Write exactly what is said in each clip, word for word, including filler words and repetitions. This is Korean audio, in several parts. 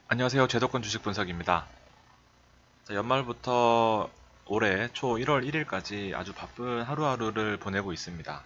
안녕하세요. 제도권 주식 분석입니다. 자, 연말부터 올해 초 일월 일일까지 아주 바쁜 하루하루를 보내고 있습니다.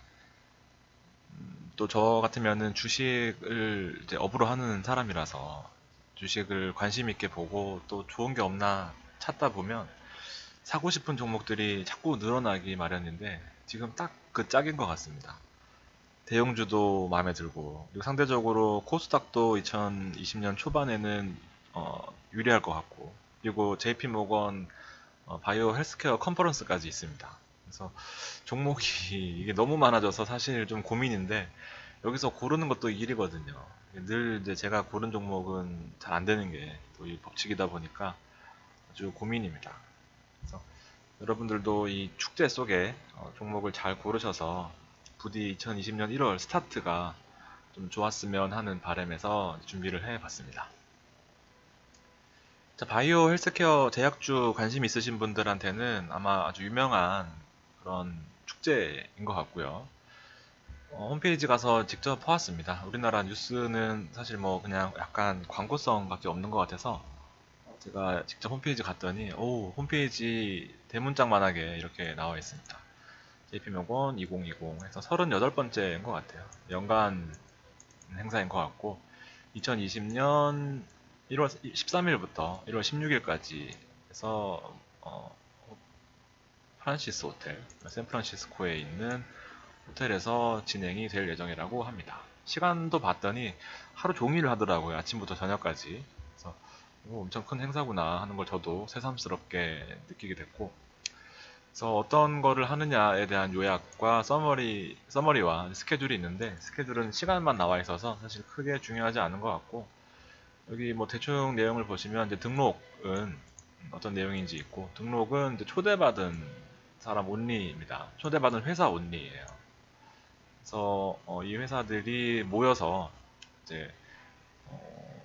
또 저 같으면은 주식을 이제 업으로 하는 사람이라서 주식을 관심 있게 보고 또 좋은 게 없나 찾다 보면 사고 싶은 종목들이 자꾸 늘어나기 마련인데 지금 딱 그 짝인 것 같습니다. 대형주도 마음에 들고 그리고 상대적으로 코스닥도 이천이십 년 초반에는 어, 유리할 것 같고 그리고 제이피모건 어, 바이오 헬스케어 컨퍼런스까지 있습니다. 그래서 종목이 이게 너무 많아져서 사실 좀 고민인데 여기서 고르는 것도 일이거든요. 늘 이제 제가 고른 종목은 잘 안 되는 게 또 이 법칙이다 보니까 아주 고민입니다. 그래서 여러분들도 이 축제 속에 어, 종목을 잘 고르셔서 부디 이천이십 년 일월 스타트가 좀 좋았으면 하는 바람에서 준비를 해봤습니다. 자, 바이오 헬스케어 제약주 관심 있으신 분들한테는 아마 아주 유명한 그런 축제인 것 같고요. 어, 홈페이지 가서 직접 보았습니다. 우리나라 뉴스는 사실 뭐 그냥 약간 광고성밖에 없는 것 같아서 제가 직접 홈페이지 갔더니 오, 홈페이지 대문짝만하게 이렇게 나와 있습니다. 제이피모건 이천이십 해서 서른여덟 번째인 것 같아요. 연간 행사인 것 같고 이천이십 년 일월 십삼일부터 일월 십육일까지 해서 어, 프란시스 호텔, 샌프란시스코에 있는 호텔에서 진행이 될 예정이라고 합니다. 시간도 봤더니 하루 종일 하더라고요. 아침부터 저녁까지. 그래서 이거 엄청 큰 행사구나 하는 걸 저도 새삼스럽게 느끼게 됐고 그래서 어떤 거를 하느냐에 대한 요약과 서머리, 서머리와 스케줄이 있는데 스케줄은 시간만 나와 있어서 사실 크게 중요하지 않은 것 같고 여기 뭐 대충 내용을 보시면 이제 등록은 어떤 내용인지 있고 등록은 이제 초대받은 사람 온리입니다. 초대받은 회사 온리예요. 그래서 어, 이 회사들이 모여서 이제 어,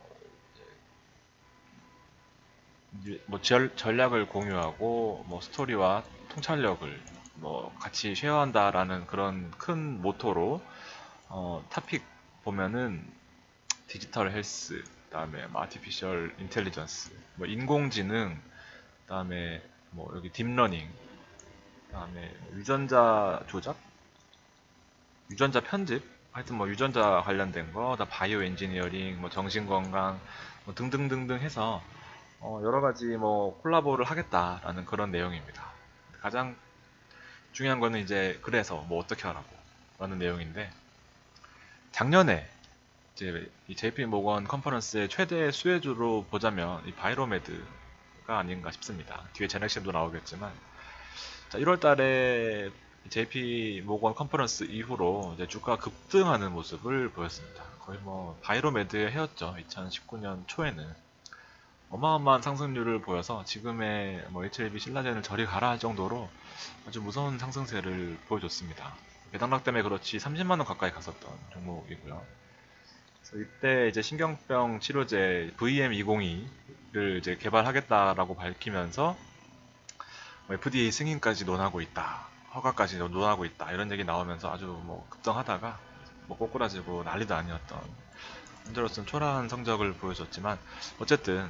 뭐 전, 전략을 공유하고 뭐 스토리와 통찰력을 뭐 같이 쉐어한다라는 그런 큰 모토로 어, 타픽 보면은 디지털 헬스, 그다음에 뭐 아티피셜 인텔리전스, 뭐 인공지능, 그다음에 뭐 여기 딥러닝, 그다음에 유전자 조작, 유전자 편집, 하여튼 뭐 유전자 관련된 거, 다 바이오 엔지니어링, 뭐 정신건강, 뭐 등등등등 해서 어, 여러 가지 뭐 콜라보를 하겠다라는 그런 내용입니다. 가장 중요한 거는 이제 그래서 뭐 어떻게 하라고 라는 내용인데 작년에 이제 이 제이피 모건 컨퍼런스의 최대 수혜주로 보자면 이 바이로메드가 아닌가 싶습니다. 뒤에 제넥심도 나오겠지만 자, 일월 달에 제이피 모건 컨퍼런스 이후로 이제 주가 급등하는 모습을 보였습니다. 거의 뭐 바이로메드의 해였죠. 이천십구 년 초에는 어마어마한 상승률을 보여서 지금의 뭐 에이치엘비 신라젠을 저리 가라 할 정도로 아주 무서운 상승세를 보여줬습니다. 배당락 때문에 그렇지 삼십만 원 가까이 갔었던 종목이고요. 그래서 이때 이제 신경병 치료제 브이엠 이공이를 이제 개발하겠다라고 밝히면서 에프디에이 승인까지 논하고 있다. 허가까지 논하고 있다. 이런 얘기 나오면서 아주 뭐 급등하다가 뭐 꼬꾸라지고 난리도 아니었던 현재로서는 초라한 성적을 보여줬지만 어쨌든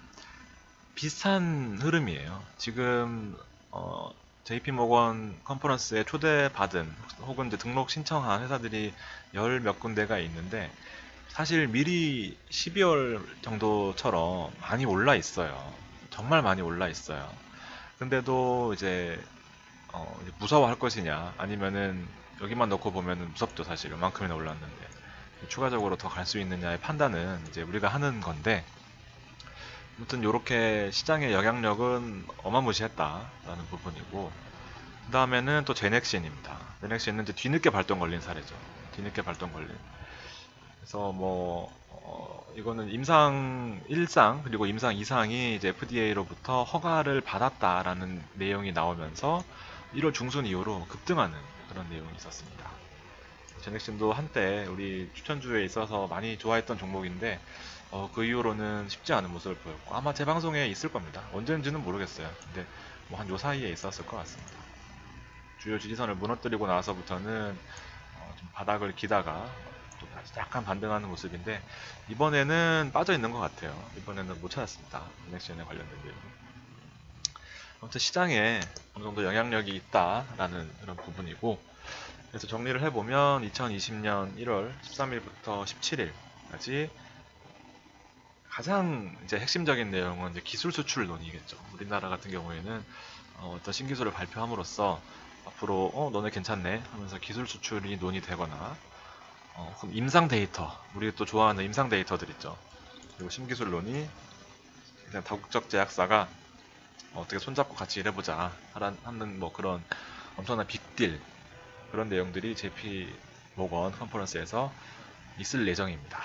비슷한 흐름이에요. 지금 어, 제이피 모건 컨퍼런스에 초대받은 혹은 이제 등록 신청한 회사들이 열 몇 군데가 있는데 사실 미리 십이월 정도처럼 많이 올라 있어요. 정말 많이 올라 있어요. 근데도 이제, 어, 이제 무서워할 것이냐 아니면은 여기만 넣고 보면은 무섭죠. 사실 요만큼이나 올랐는데 추가적으로 더 갈 수 있느냐의 판단은 이제 우리가 하는 건데 아무튼 이렇게 시장의 영향력은 어마무시했다라는 부분이고 그 다음에는 또 제넥신입니다. 제넥신은 이제 뒤늦게 발동 걸린 사례죠. 뒤늦게 발동 걸린. 그래서 뭐 어, 이거는 임상 일 상 그리고 임상 이 상이 이제 에프디에이로부터 허가를 받았다라는 내용이 나오면서 일월 중순 이후로 급등하는 그런 내용이 있었습니다. 제넥신도 한때 우리 추천주에 있어서 많이 좋아했던 종목인데 어, 그 이후로는 쉽지 않은 모습을 보였고 아마 제 방송에 있을 겁니다. 언제인지는 모르겠어요. 근데 뭐 한 요 사이에 있었을 것 같습니다. 주요 지지선을 무너뜨리고 나서부터는 어, 좀 바닥을 기다가 또 약간 반등하는 모습인데 이번에는 빠져 있는 것 같아요. 이번에는 못 찾았습니다. 넥션에 관련된 게. 아무튼 시장에 어느 정도 영향력이 있다라는 그런 부분이고, 그래서 정리를 해보면 이천이십 년 일월 십삼일부터 십칠일까지 가장 이제 핵심적인 내용은 이제 기술 수출 논의겠죠. 우리나라 같은 경우에는 어, 어떤 신기술을 발표함으로써 앞으로 어 너네 괜찮네 하면서 기술 수출이 논의되거나, 어, 그럼 임상 데이터, 우리 또 좋아하는 임상 데이터들 있죠. 그리고 신기술 논의, 그냥 다국적 제약사가 어떻게 손잡고 같이 일해보자 하는 뭐 그런 엄청난 빅딜, 그런 내용들이 제이피 모건 컨퍼런스에서 있을 예정입니다.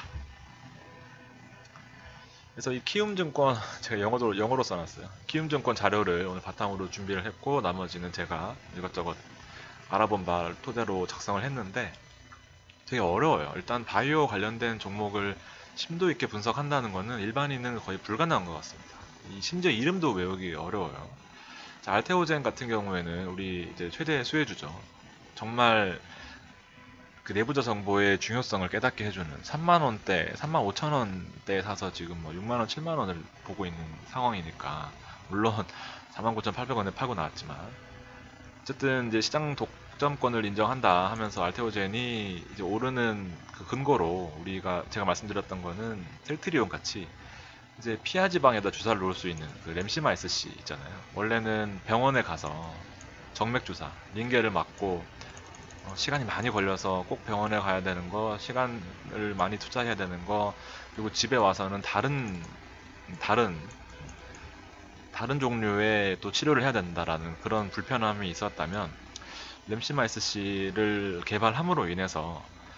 그래서 이 키움증권, 제가 영어로, 영어로 써놨어요. 키움증권 자료를 오늘 바탕으로 준비를 했고, 나머지는 제가 이것저것 알아본 바를 토대로 작성을 했는데 되게 어려워요. 일단 바이오 관련된 종목을 심도 있게 분석한다는 것은 일반인은 거의 불가능한 것 같습니다. 이 심지어 이름도 외우기 어려워요. 자, 알테오젠 같은 경우에는 우리 이제 최대 수혜주죠. 정말 그 내부자 정보의 중요성을 깨닫게 해주는 삼만 원대, 삼만 오천 원대에 사서 지금 뭐 육만 원, 칠만 원을 보고 있는 상황이니까, 물론 사만 구천팔백 원에 팔고 나왔지만 어쨌든 이제 시장 독점권을 인정한다 하면서 알테오젠이 이제 오르는 그 근거로 우리가 제가 말씀드렸던 거는 셀트리온 같이 이제 피하 지방에다 주사를 놓을 수 있는 그 램시마이스 씨 있잖아요. 원래는 병원에 가서 정맥 주사, 링겔을 맞고 어, 시간이 많이 걸려서 꼭 병원에 가야 되는 거, 시간을 많이 투자해야 되는 거, 그리고 집에 와서는 다른 다른 다른 종류의 또 치료를 해야 된다라는 그런 불편함이 있었다면, 램시마이스 씨를 개발함으로 인해서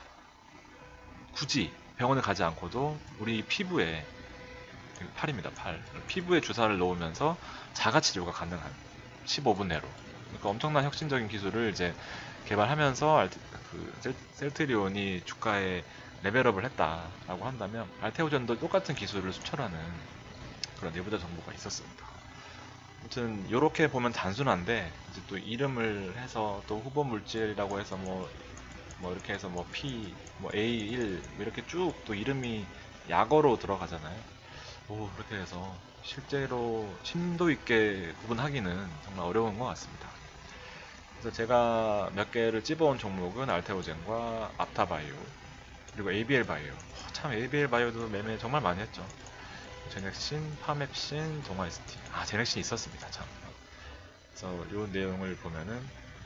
굳이 병원에 가지 않고도 우리 피부에, 팔입니다, 팔. 피부에 주사를 놓으면서 자가 치료가 가능한, 십오 분 내로. 그러니까 엄청난 혁신적인 기술을 이제 개발하면서 알테, 그 셀, 셀트리온이 주가에 레벨업을 했다라고 한다면, 알테오젠도 똑같은 기술을 수출하는 그런 내부자 정보가 있었습니다. 아무튼 이렇게 보면 단순한데, 이제 또 이름을 해서 또 후보 물질이라고 해서 뭐, 뭐 이렇게 해서 뭐 P, 뭐 에이 일 이렇게 쭉 또 이름이 약어로 들어가잖아요. 오, 그렇게 해서 실제로 심도 있게 구분하기는 정말 어려운 것 같습니다. 그래서 제가 몇 개를 찝어온 종목은 알테오젠과 앞타바이오, 그리고 에이비엘 바이오. 어, 참 에이비엘 바이오도 매매 정말 많이 했죠. 제넥신, 파맵신, 동아에스티. 아, 제넥신 있었습니다, 참. 그래서 이 내용을 보면은,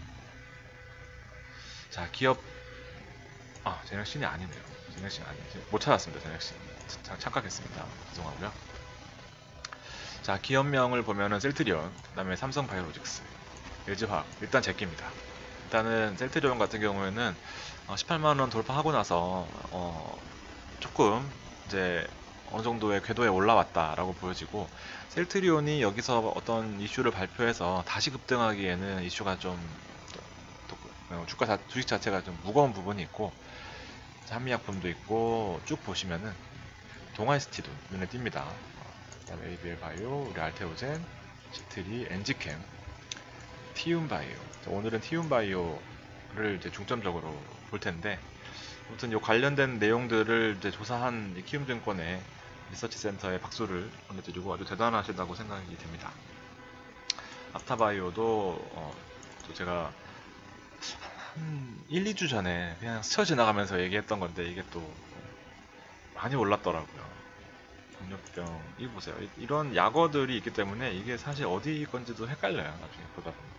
자, 기업, 아, 제넥신이 아니네요. 제넥신 아니지. 못 찾았습니다, 제넥신. 자, 착각했습니다. 죄송하고요. 자, 기업명을 보면은 셀트리온, 그 다음에 삼성바이오로직스, 엘지화학, 일단 제끼입니다. 일단은 셀트리온 같은 경우에는 어, 십팔만 원 돌파하고 나서 어, 조금 이제 어느 정도의 궤도에 올라왔다라고 보여지고, 셀트리온이 여기서 어떤 이슈를 발표해서 다시 급등하기에는 이슈가 좀 또, 또, 주가 자, 주식 자체가 좀 무거운 부분이 있고, 한미약품도 있고, 쭉 보시면은 동아에스티도 눈에 띕니다. 그다음에 에이비엘 바이오, 우리 알테오젠, 시트리, 엔지캠, 티움바이오. 오늘은 티움바이오를 이제 중점적으로 볼 텐데, 아무튼 이 관련된 내용들을 이제 조사한 이 키움증권의 리서치 센터에 박수를 보내드리고 아주 대단하시다고 생각이 됩니다. 앞타바이오도 어, 또 제가 한 일, 이 주 전에 그냥 스쳐 지나가면서 얘기했던 건데 이게 또 많이 올랐더라고요. 당뇨병, 이 보세요. 이런 약어들이 있기 때문에 이게 사실 어디 건지도 헷갈려요, 나중에 보다 보면.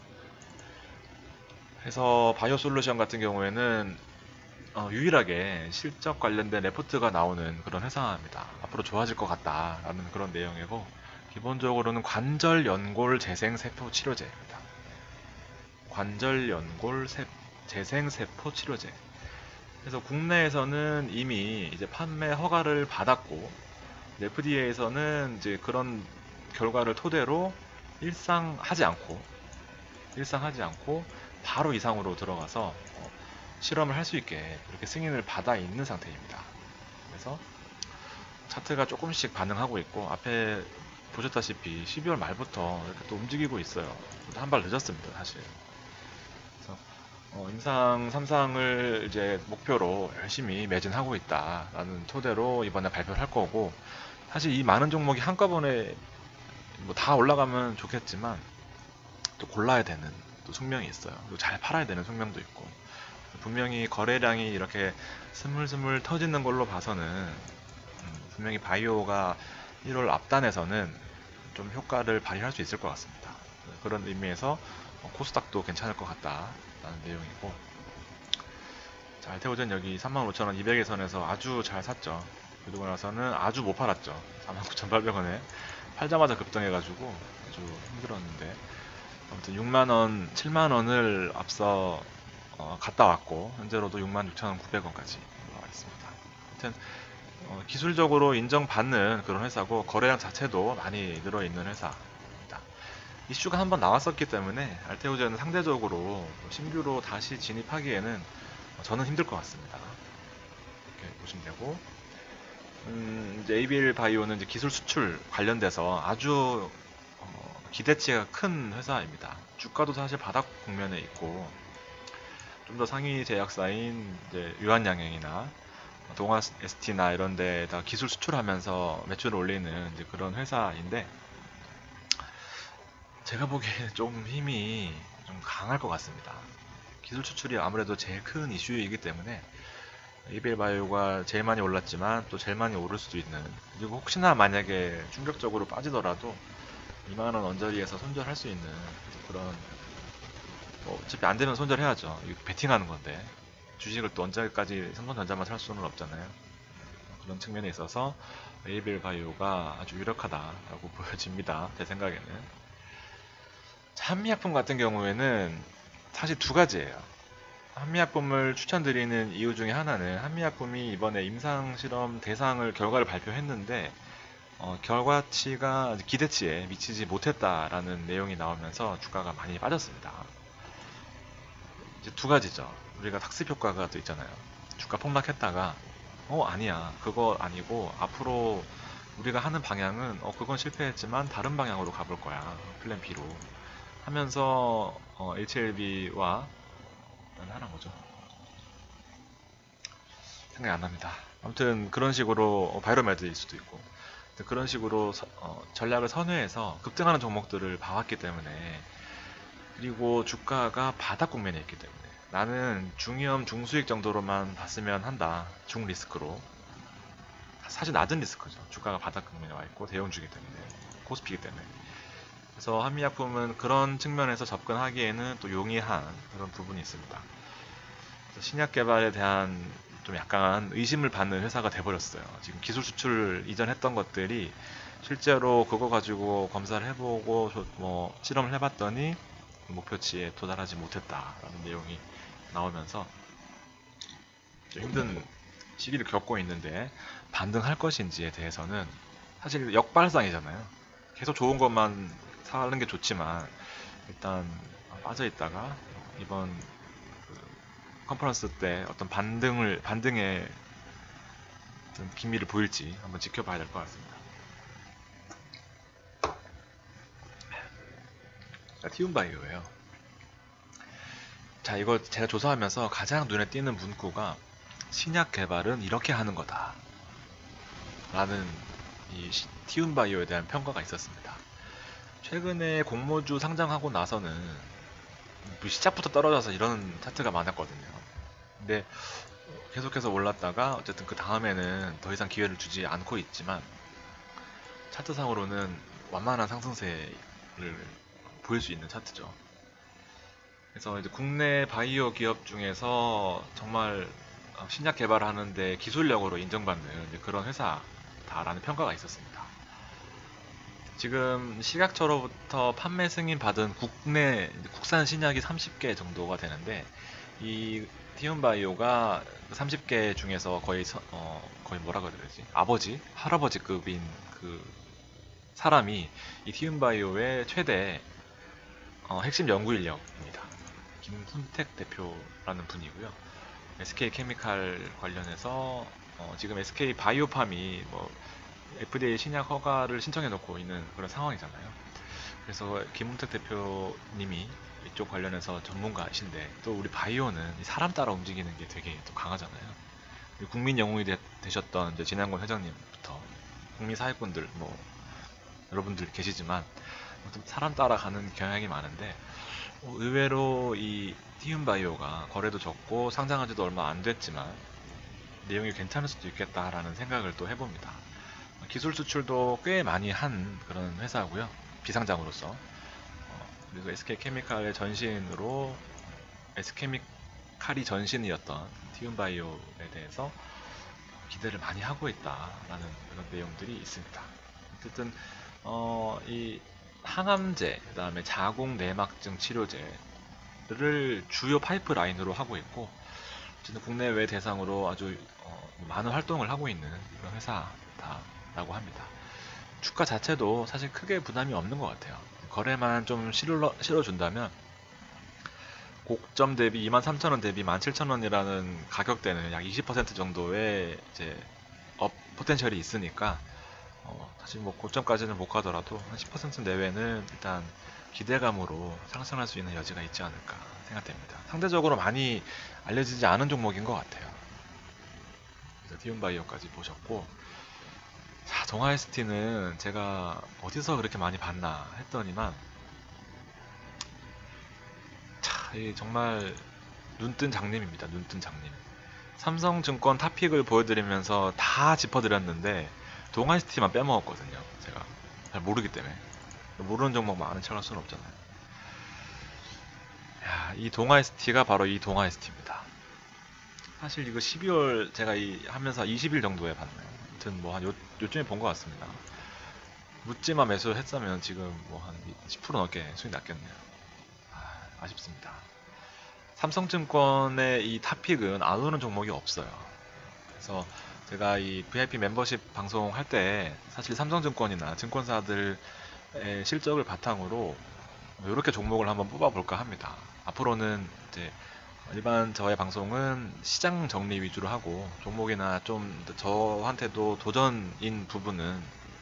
그래서 바이오 솔루션 같은 경우에는 어, 유일하게 실적 관련된 레포트가 나오는 그런 회사입니다. 앞으로 좋아질 것 같다라는 그런 내용이고, 기본적으로는 관절 연골 재생 세포 치료제입니다. 관절 연골 세, 재생 세포 치료제. 그래서 국내에서는 이미 이제 판매 허가를 받았고, 에프디에이에서는 이제 그런 결과를 토대로 일상하지 않고 일상하지 않고 바로 이상으로 들어가서 어, 실험을 할 수 있게 그렇게 승인을 받아 있는 상태입니다. 그래서 차트가 조금씩 반응하고 있고, 앞에 보셨다시피 십이월 말부터 이렇게 또 움직이고 있어요. 한 발 늦었습니다, 사실. 그래서 어, 임상 삼 상을 이제 목표로 열심히 매진하고 있다라는 토대로 이번에 발표를 할 거고, 사실 이 많은 종목이 한꺼번에 뭐 다 올라가면 좋겠지만 또 골라야 되는 또 숙명이 있어요. 또 잘 팔아야 되는 숙명도 있고, 분명히 거래량이 이렇게 스물스물 터지는 걸로 봐서는 음, 분명히 바이오가 일월 앞단에서는 좀 효과를 발휘할 수 있을 것 같습니다. 그런 의미에서 어, 코스닥도 괜찮을 것 같다라는 내용이고, 자, 알테오젠 여기 삼만 오천 원 이백 선에서 아주 잘 샀죠. 그리고 나서는 아주 못 팔았죠. 사만 구천팔백 원에 팔자마자 급등해가지고 아주 힘들었는데, 아무튼 육만 원, 칠만 원을 앞서 어, 갔다 왔고, 현재로도 육만 육천 구백 원까지 올라와 있습니다. 하여튼 어, 기술적으로 인정받는 그런 회사고, 거래량 자체도 많이 늘어있는 회사입니다. 이슈가 한번 나왔었기 때문에 알테오젠은 상대적으로 신규로 다시 진입하기에는 저는 힘들 것 같습니다. 이렇게 보시면 되고, 음, 이제 에이비엘 바이오는 이제 기술 수출 관련돼서 아주 어, 기대치가 큰 회사입니다. 주가도 사실 바닥 국면에 있고, 좀 더 상위 제약사인 이제 유한양행이나 동아 에스티나 이런 데다 기술 수출하면서 매출을 올리는 이제 그런 회사인데, 제가 보기에는 좀 힘이 좀 강할 것 같습니다. 기술 수출이 아무래도 제일 큰 이슈이기 때문에 에이비엘 바이오가 제일 많이 올랐지만 또 제일 많이 오를 수도 있는, 그리고 혹시나 만약에 충격적으로 빠지더라도 이만 원 언저리에서 손절할 수 있는 그런, 뭐 어차피 안 되면 손절해야죠. 이거 베팅하는 건데 주식을 또 언제까지 삼성전자만 살 수는 없잖아요. 그런 측면에 있어서 에이비엘 바이오가 아주 유력하다라고 보여집니다. 제 생각에는. 한미약품 같은 경우에는 사실 두 가지예요. 한미약품을 추천드리는 이유 중에 하나는, 한미약품이 이번에 임상실험 대상을 결과를 발표했는데 어, 결과치가 기대치에 미치지 못했다라는 내용이 나오면서 주가가 많이 빠졌습니다. 이제 두 가지죠. 우리가 학습 효과가 또 있잖아요. 주가 폭락했다가 어 아니야, 그거 아니고 앞으로 우리가 하는 방향은 어 그건 실패했지만 다른 방향으로 가볼 거야, 플랜 B로 하면서 어, 에이치엘비와 하나 뭐죠? 생각이 안 납니다. 아무튼 그런 식으로 어, 바이로메드일 수도 있고, 그런 식으로 서- 어, 전략을 선회해서 급등하는 종목들을 봐왔기 때문에, 그리고 주가가 바닥 국면에 있기 때문에 나는 중위험 중수익 정도로만 봤으면 한다. 중리스크로. 사실 낮은 리스크죠. 주가가 바닥 국면에 와 있고 대형주기 때문에, 코스피이기 때문에. 그래서 한미약품은 그런 측면에서 접근하기에는 또 용이한 그런 부분이 있습니다. 신약 개발에 대한 좀 약간 의심을 받는 회사가 돼버렸어요. 지금 기술 수출 이전 했던 것들이 실제로 그거 가지고 검사를 해보고 뭐 실험을 해봤더니 목표치에 도달하지 못했다라는 내용이 나오면서 좀 힘든 시기를 겪고 있는데, 반등할 것인지에 대해서는 사실 역발상이잖아요. 계속 좋은 것만 사는 게 좋지만 일단 빠져 있다가 이번 컨퍼런스 때 어떤 반등을 반등의 어떤 기미를 보일지 한번 지켜봐야 될 것 같습니다. 자, 티움바이오예요. 자, 이거 제가 조사하면서 가장 눈에 띄는 문구가 신약 개발은 이렇게 하는 거다 라는 이 티움바이오에 대한 평가가 있었습니다. 최근에 공모주 상장하고 나서는 뭐 시작부터 떨어져서 이런 차트가 많았거든요. 근데 계속해서 올랐다가 어쨌든 그 다음에는 더 이상 기회를 주지 않고 있지만, 차트상으로는 완만한 상승세를 보일 수 있는 차트죠. 그래서 이제 국내 바이오 기업 중에서 정말 신약 개발하는데 기술력으로 인정받는 그런 회사다라는 평가가 있었습니다. 지금 식약처로부터 판매 승인 받은 국내 국산 신약이 삼십 개 정도가 되는데, 이 티움바이오가 삼십 개 중에서 거의 서, 어, 거의 뭐라 그래야 되지? 아버지, 할아버지급인 그 사람이 이 티움바이오의 최대 어, 핵심 연구 인력입니다. 김훈택 대표라는 분이고요. 에스케이케미칼 관련해서 어, 지금 에스케이바이오팜이 뭐 에프디에이 신약 허가를 신청해 놓고 있는 그런 상황이잖아요. 그래서 김문택 대표님이 이쪽 관련해서 전문가이신데 또 우리 바이오는 사람 따라 움직이는 게 되게 또 강하잖아요. 국민 영웅이 되, 셨던 이제 진양권 회장님부터 국민 사회꾼들 뭐 여러분들 계시지만 사람 따라가는 경향이 많은데 어, 의외로 이 티움바이오가 거래도 적고 상장한 지도 얼마 안 됐지만 내용이 괜찮을 수도 있겠다라는 생각을 또 해봅니다. 기술 수출도 꽤 많이 한 그런 회사고요. 비상장으로서. 어, 그리고 에스케이케미칼의 전신으로 에스케이미칼이 전신이었던 티움바이오에 대해서 기대를 많이 하고 있다라는 그런 내용들이 있습니다. 어쨌든 어, 이 항암제, 그 다음에 자궁 내막증 치료제를 주요 파이프라인으로 하고 있고 어쨌든 국내외 대상으로 아주 어, 많은 활동을 하고 있는 그런 회사다라고 합니다. 주가 자체도 사실 크게 부담이 없는 것 같아요. 거래만 좀 실어, 실어준다면 고점 대비 이만 삼천 원 대비 만 칠천 원이라는 가격대는 약 이십 퍼센트 정도의 이제 업 포텐셜이 있으니까 어, 사실 뭐 고점까지는 못 가더라도 한 십 퍼센트 내외는 일단 기대감으로 상승할 수 있는 여지가 있지 않을까 생각됩니다. 상대적으로 많이 알려지지 않은 종목인 것 같아요. 그래서 티움바이오까지 보셨고, 자, 동아에스티는 제가 어디서 그렇게 많이 봤나 했더니만 차, 이 정말 눈뜬 장님입니다. 눈뜬 장님. 삼성증권 탑픽을 보여드리면서 다 짚어드렸는데 동아에스티만 빼먹었거든요. 제가 잘 모르기 때문에 모르는 종목 많은 척할 수는 없잖아요. 야, 이 동아에스티가 바로 이 동아에스티입니다. 사실 이거 십이월 제가 이 하면서 이십 일 정도에 봤나요? 아무튼 뭐 한 요쯤에 본 것 같습니다. 묻지마 매수했으면 지금 뭐 한 십 퍼센트 넘게 수익 났겠네요. 아, 아쉽습니다. 삼성증권의 이 탑픽은 안 오는 종목이 없어요. 그래서 제가 이 브이아이피 멤버십 방송할 때 사실 삼성증권이나 증권사들의 실적을 바탕으로 이렇게 종목을 한번 뽑아볼까 합니다. 앞으로는 이제 일반 저의 방송은 시장 정리 위주로 하고 종목이나 좀 저한테도 도전인 부분은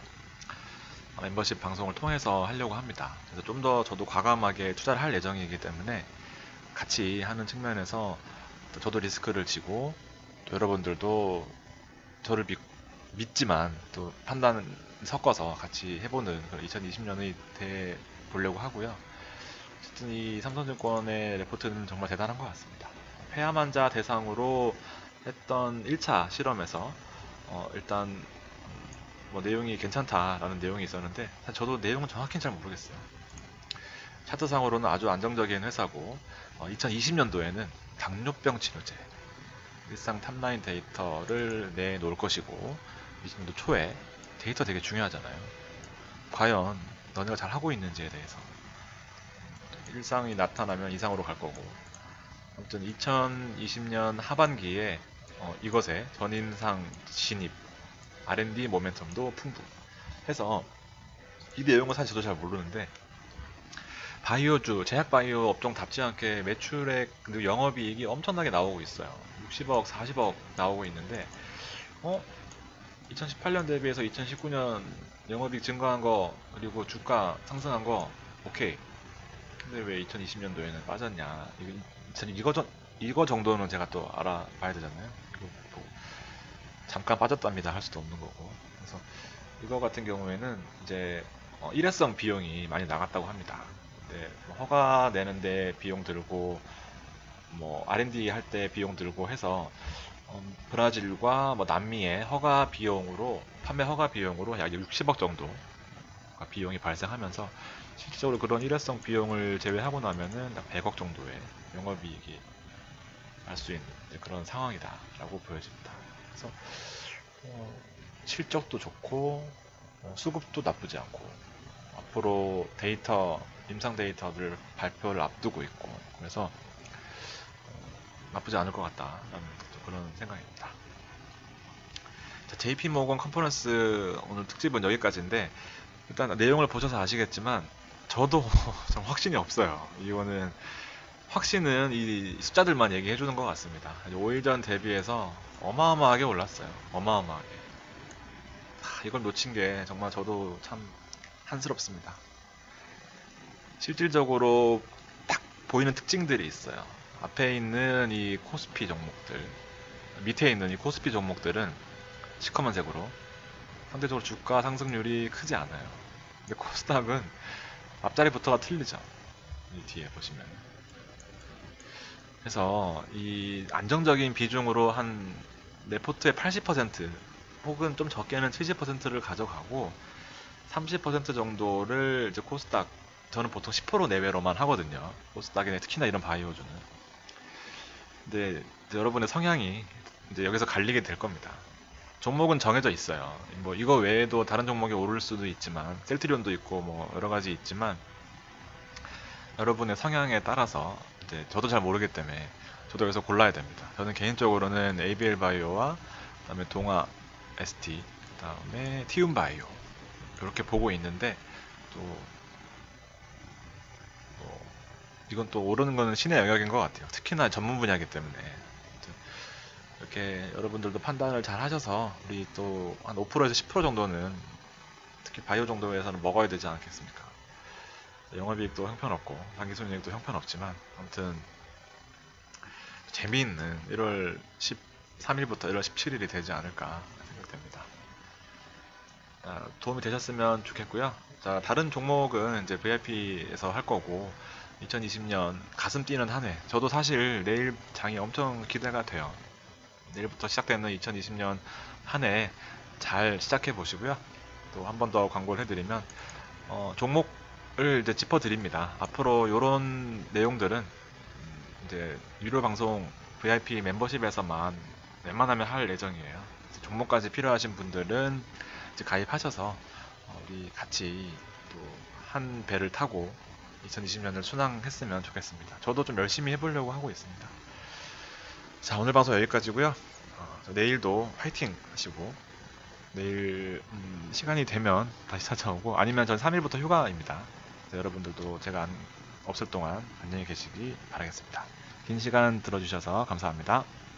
멤버십 방송을 통해서 하려고 합니다. 그래서 좀 더 저도 과감하게 투자를 할 예정이기 때문에 같이 하는 측면에서 저도 리스크를 지고 또 여러분들도 저를 믿, 믿지만 또 판단을 섞어서 같이 해보는 이천이십 년이 돼 보려고 하고요. 어쨌든 이 삼성증권의 레포트는 정말 대단한 것 같습니다. 폐암 환자 대상으로 했던 일 차 실험에서 어, 일단 뭐 내용이 괜찮다라는 내용이 있었는데 사실 저도 내용은 정확히는 잘 모르겠어요. 차트상으로는 아주 안정적인 회사고 어, 이천이십 년도에는 당뇨병 치료제 일상 탑라인 데이터를 내놓을 것이고 이십 년도 초에 데이터 되게 중요하잖아요. 과연 너네가 잘 하고 있는지에 대해서 일상이 나타나면 이상으로 갈 거고 아무튼 이천이십 년 하반기에 어, 이것에 전인상 진입 알앤디 모멘텀도 풍부해서 이 내용은 사실 저도 잘 모르는데 바이오주, 제약바이오 업종답지 않게 매출액 그리고 영업이익이 엄청나게 나오고 있어요. 육십억, 사십억 나오고 있는데 어? 이천십팔 년 대비해서 이천십구 년 영업이익 증가한 거 그리고 주가 상승한 거 오케이. 근데 왜 이천이십 년도에는 빠졌냐? 이거, 이거, 전, 이거 정도는 제가 또 알아봐야 되잖아요. 이거 뭐 잠깐 빠졌답니다 할 수도 없는 거고. 그래서 이거 같은 경우에는 이제 어, 일회성 비용이 많이 나갔다고 합니다. 네, 뭐 허가 내는데 비용 들고 뭐 알앤디 할 때 비용 들고 해서 어, 브라질과 뭐 남미의 허가 비용으로 판매 허가 비용으로 약 육십억 정도 비용이 발생하면서 실질적으로 그런 일회성 비용을 제외하고 나면은 약 백억 정도의 영업이익이 날 수 있는 그런 상황이다라고 보여집니다. 그래서 어, 실적도 좋고 어, 수급도 나쁘지 않고 앞으로 데이터 임상 데이터들 발표를 앞두고 있고 그래서 어, 나쁘지 않을 것 같다라는 그런 생각입니다. 자, 제이피모건 컨퍼런스 오늘 특집은 여기까지인데 일단 내용을 보셔서 아시겠지만 저도 좀 확신이 없어요. 이거는 확신은 이 숫자들만 얘기해 주는 것 같습니다. 오 일 전 대비해서 어마어마하게 올랐어요. 어마어마하게. 하, 이걸 놓친 게 정말 저도 참 한스럽습니다. 실질적으로 딱 보이는 특징들이 있어요. 앞에 있는 이 코스피 종목들, 밑에 있는 이 코스피 종목들은 시커먼 색으로 상대적으로 주가 상승률이 크지 않아요. 근데 코스닥은 앞자리부터가 틀리죠. 이 뒤에 보시면. 그래서 이 안정적인 비중으로 한 레포트의 팔십 퍼센트 혹은 좀 적게는 칠십 퍼센트를 가져가고 삼십 퍼센트 정도를 이제 코스닥, 저는 보통 십 퍼센트 내외로만 하거든요. 코스닥이나 특히나 이런 바이오주는. 근데 여러분의 성향이 이제 여기서 갈리게 될 겁니다. 종목은 정해져 있어요. 뭐 이거 외에도 다른 종목이 오를 수도 있지만, 셀트리온도 있고 뭐 여러 가지 있지만, 여러분의 성향에 따라서 이제 저도 잘 모르기 때문에 저도 여기서 골라야 됩니다. 저는 개인적으로는 에이비엘 바이오와 그다음에 동아 에스티, 그다음에 티움 바이오 이렇게 보고 있는데, 또 뭐 이건 또 오르는 거는 신의 영역인 것 같아요. 특히나 전문 분야이기 때문에 이렇게 여러분들도 판단을 잘 하셔서 우리 또 한 오 퍼센트에서 십 퍼센트 정도는 특히 바이오 정도에서는 먹어야 되지 않겠습니까? 영업이익도 형편없고 당기순이익도 형편없지만 아무튼 재미있는 일월 십삼 일부터 일월 십칠 일이 되지 않을까 생각됩니다. 자, 도움이 되셨으면 좋겠고요. 자, 다른 종목은 이제 브이아이피에서 할 거고, 이천이십 년 가슴 뛰는 한 해. 저도 사실 내일 장이 엄청 기대가 돼요. 내일부터 시작되는 이천이십 년 한 해 잘 시작해 보시고요. 또 한 번 더 광고를 해드리면, 어, 종목을 이제 짚어드립니다. 앞으로 이런 내용들은 이제 유료 방송 브이아이피 멤버십에서만 웬만하면 할 예정이에요. 종목까지 필요하신 분들은 이제 가입하셔서 어, 우리 같이 또 한 배를 타고 이천이십 년을 순항했으면 좋겠습니다. 저도 좀 열심히 해보려고 하고 있습니다. 자, 오늘 방송 여기까지고요. 어, 내일도 화이팅 하시고, 내일 음, 시간이 되면 다시 찾아오고, 아니면 전 삼 일부터 휴가입니다. 여러분들도 제가 안, 없을 동안 안녕히 계시기 바라겠습니다. 긴 시간 들어주셔서 감사합니다.